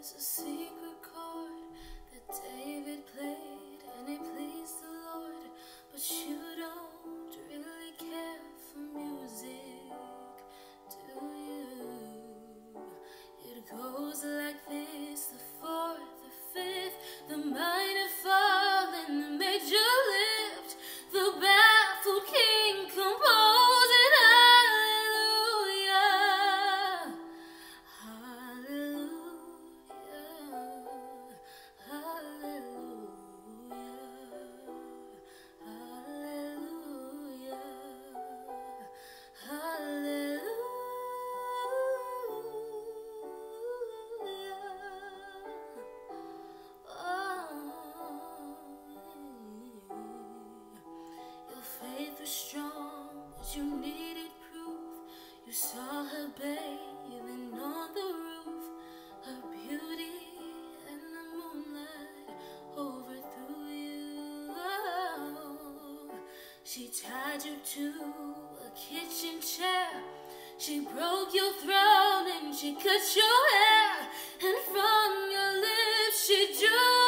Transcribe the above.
There's a secret chord that David played and it pleased the Lord, but you don't really care for music, do you? It goes like this: the fourth, the fifth, the minor fall and the major lift, the baffled king composing hallelujah, hallelujah, hallelujah, hallelujah, hallelujah. Your faith was strong, but you needed proof. You saw her bathing on the roof, her beauty and the moonlight overthrew you. She tied you to a kitchen chair, she broke your throne and she cut your hair, and from your lips she drew